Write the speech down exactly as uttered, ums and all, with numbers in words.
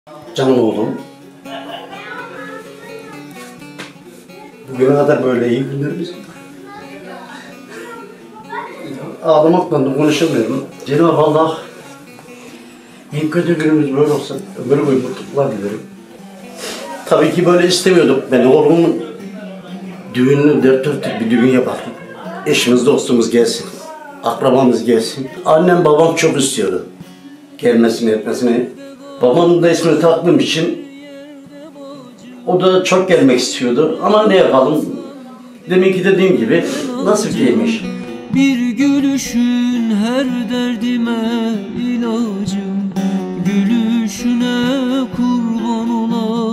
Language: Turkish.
Can oğlum. Bugüne kadar böyle iyi günlerimiz. Ağlamakla da konuşamıyorum. Cenab-ı Allah en kötü günümüz böyle olsa ömür boyu mutluluklar dilerim. Tabii ki böyle istemiyorduk. Ben oğlumun düğününü dört dörtlük bir düğün yapalım. Eşimiz, dostumuz gelsin. Akrabamız gelsin. Annem babam çok istiyordu. Gelmesini etmesini. Babamın da ismini taktığım için o da çok gelmek istiyordu. Ama ne yapalım? Demek ki dediğim gibi nasip değilmiş. Bir gülüşün her derdime ilacım, gülüşüne kurban olayım.